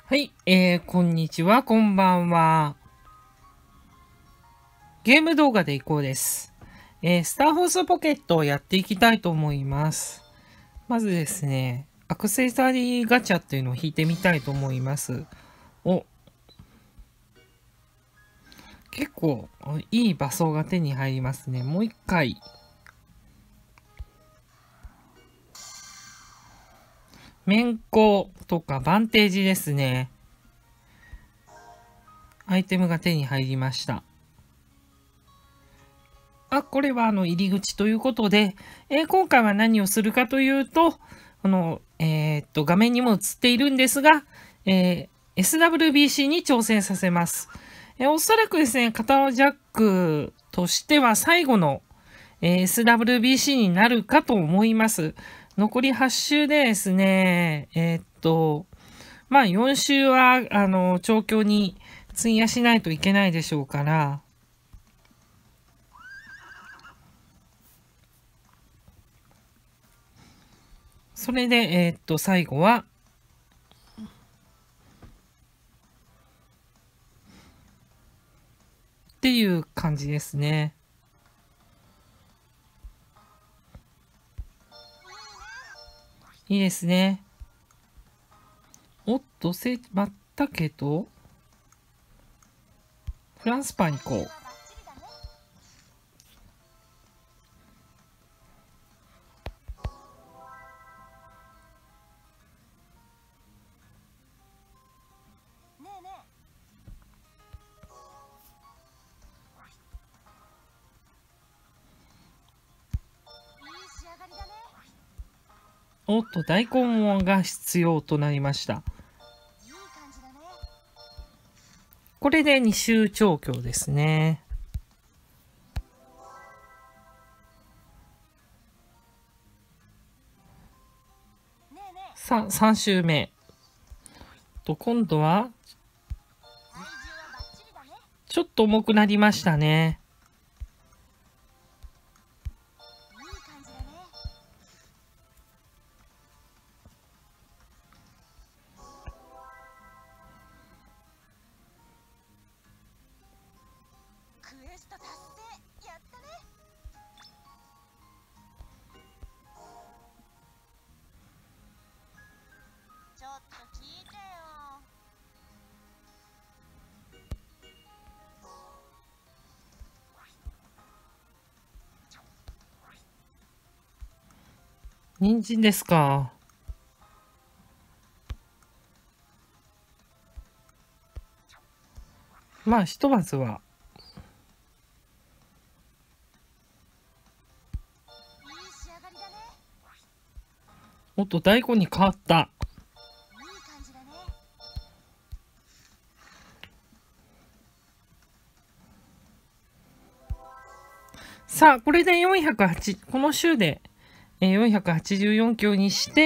はい、こんにちは、こんばんは。ゲーム動画でいこうです。スターホースポケットをやっていきたいと思います。まずですね、アクセサリーガチャっていうのを引いてみたいと思います。お、結構いい場所が手に入りますね。もう一回。面甲とかバンテージですね。アイテムが手に入りました。これは入り口ということで、今回は何をするかというと、画面にも映っているんですが、SWBC に挑戦させます。おそらくですね、肩のジャックとしては最後の、SWBC になるかと思います。残り8周でですね、4周は、調教に費やしないといけないでしょうから、それで、最後は、っていう感じですね。いいですね。おっと、まったけど、フランスパン行こう。おっと、大根が必要となりました。これで2周調教ですね。さあ、3周目。今度は、ちょっと重くなりましたね。人参ですか。まあ、ひとまずは。おっと、大根に変わった。さあ、これで408、この週で484強にして、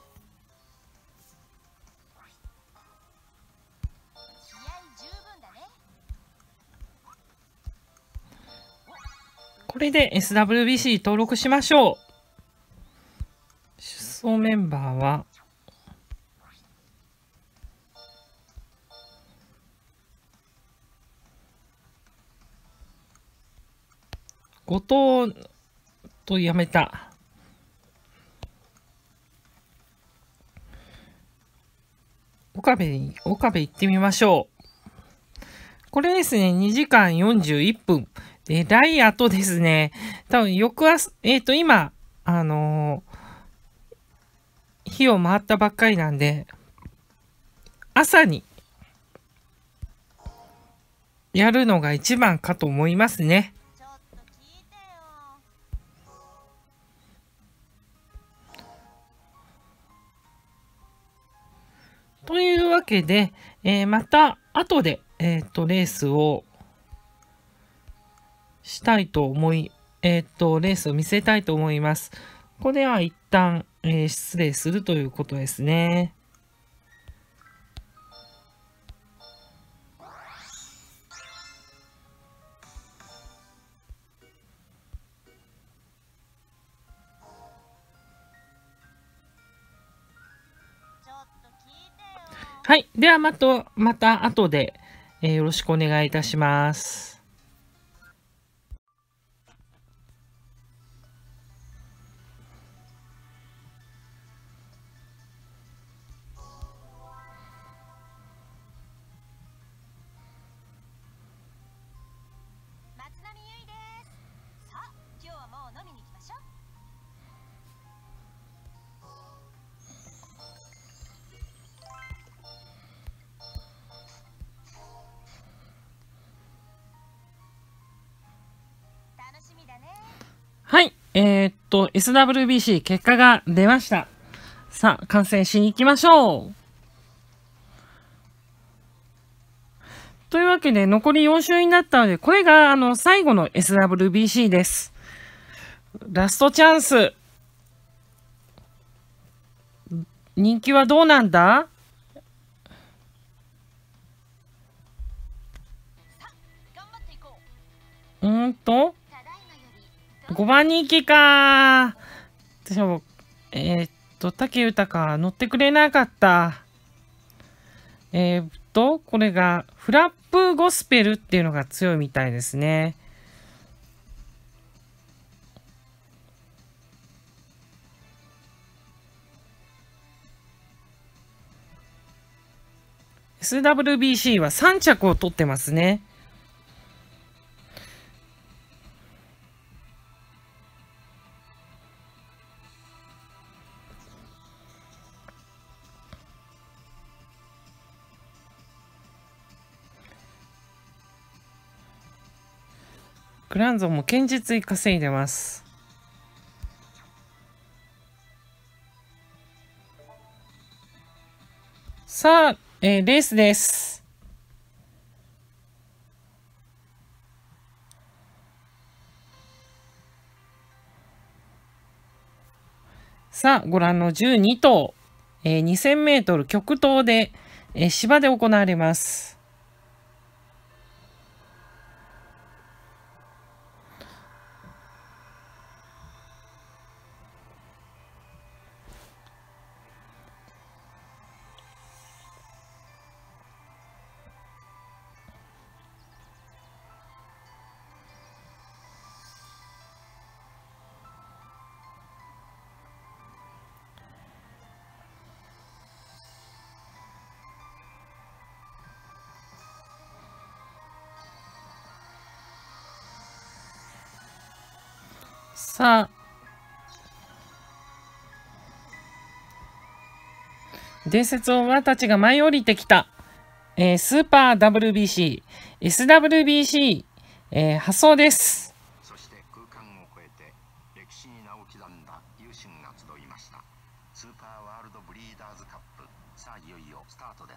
これで SWBC 登録しましょう。出走メンバーは、後藤とやめた。岡部行ってみましょう。これですね、2時間41分。で、ダイヤとですね、多分翌朝、今、日を回ったばっかりなんで、朝にやるのが一番かと思いますね。というわけで、また後で、レースをしたいと思い、レースを見せたいと思います。ここでは一旦、失礼するということですね。 はい。ではまた後で、よろしくお願いいたします。はい。SWBC 結果が出ました。さあ、観戦しに行きましょう。というわけで、残り4週になったので、これが、最後の SWBC です。ラストチャンス。人気はどうなんだ？5番人気か。私も、武豊乗ってくれなかった。これが、フラップゴスペルっていうのが強いみたいですね。SWBC は3着を取ってますね。グランゾンも堅実に稼いでます。さあ、レースです。さあ、ご覧の12頭、2000メートル極東で、芝で行われます。さあ、伝説の馬たちが舞い降りてきた。スーパー WBC、SWBC、発送です。 そして空間を超えて歴史に名を刻んだ勇心が集いました。スーパーワールドブリーダーズカップ、さあいよいよスタートです。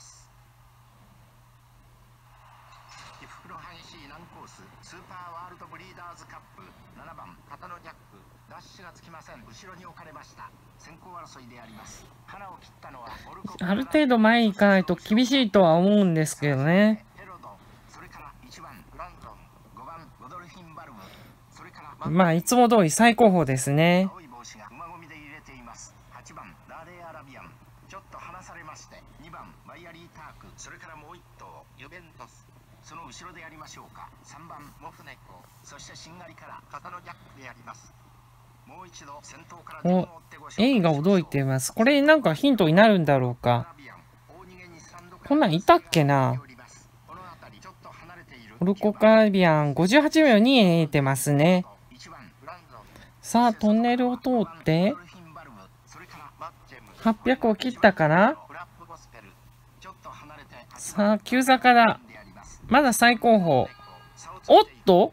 岐阜黒阪神難コーススーパーワールドブリーダーズカップ7番片野ジャック、ダッシュがつきません。後ろに置かれました。先行争いであります。腹を切ったのはある程度前に行かないと厳しいとは思うんですけどね。まあいつも通り最高峰ですね。 青い帽子が馬込みで入れています。8番ダーレーアラビアン、ちょっと離されまして、2番バイアリーターク、それからもう1頭ユベントス、その後ろでやりましょうか。3番モフネコ、そしてしんがりから片野ジャックでやります。もう一度先頭から順を追ってご紹介しましょう。 エイが驚いています。これなんかヒントになるんだろうか。こんなんいたっけな。オルコカラビアン58秒に見えてますね。さあトンネルを通って800を切ったかな。さあ急坂だ。まだ最高峰。おっと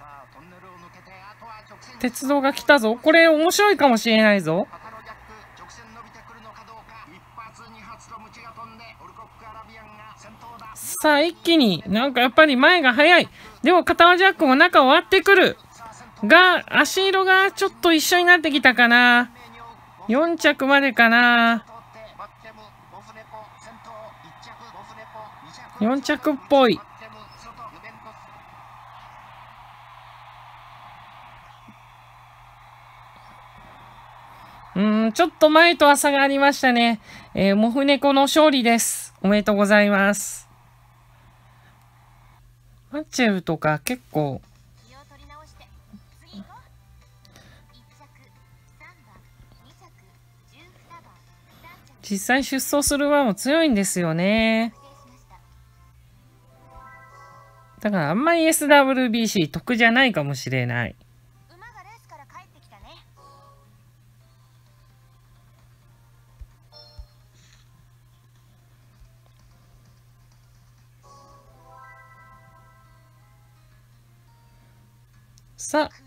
鉄道が来たぞ。これ面白いかもしれないぞ。さあ一気になんかやっぱり前が速い。でも片輪ジャックも中を割ってくるが、足色がちょっと一緒になってきたかな。4着までかな。4着っぽい。ちょっと前とは差がありましたね。モフネコの勝利です。 おめでとうございます。マチェウとか結構、実際出走する馬も強いんですよね。だからあんまり SWBC 得じゃないかもしれない。さあ。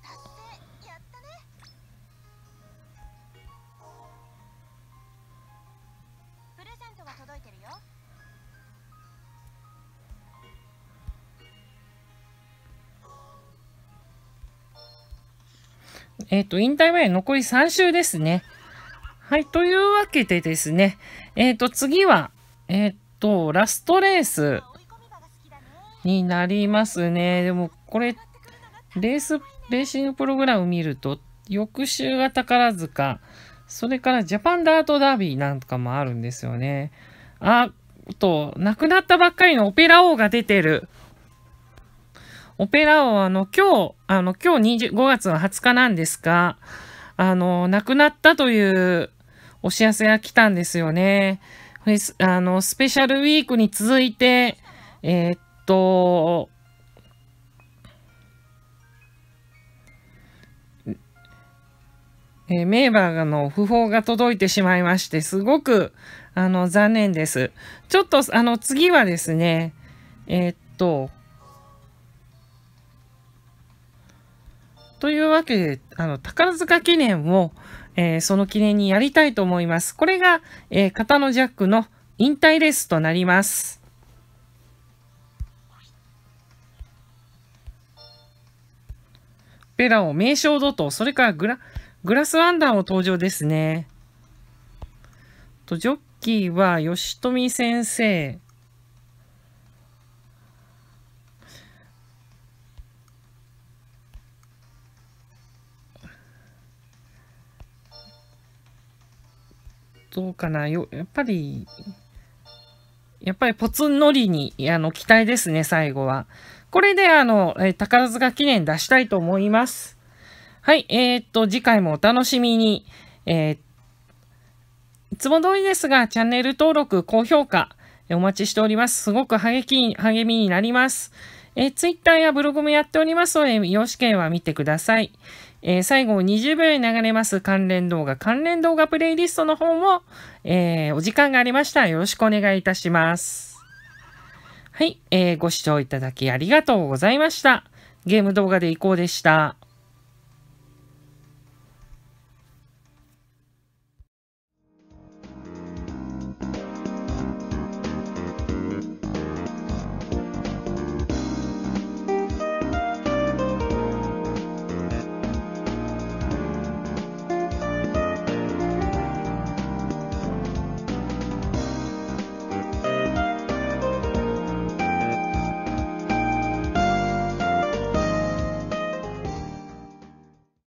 引退前残り3週ですね。はい、というわけでですね、次は、ラストレースになりますね。でも、これ、レーシングプログラム見ると、翌週が宝塚、それからジャパンダートダービーなんかもあるんですよね。あと、亡くなったばっかりのオペラ王が出てる。オペラ王今日5月の20日なんですが、亡くなったというお知らせが来たんですよね。スペシャルウィークに続いて、メーバーの訃報が届いてしまいまして、すごく、残念です。ちょっと、次はですね、というわけで、宝塚記念を、その記念にやりたいと思います。これが、片野ジャックの引退レースとなります。ペラオ、名称怒涛、それからグラスワンダーも登場ですね。ジョッキーは吉富先生。どうかな、やっぱりポツン乗りに、期待ですね、最後は。これで、宝塚記念出したいと思います。はい、次回もお楽しみに。いつも通りですが、チャンネル登録、高評価、お待ちしております。すごく励みになります。Twitter やブログもやっておりますので、よろしければ見てください。最後20秒に流れます関連動画プレイリストの方も、お時間がありましたらよろしくお願いいたします。はい、ご視聴いただきありがとうございました。ゲーム動画でいこうでした。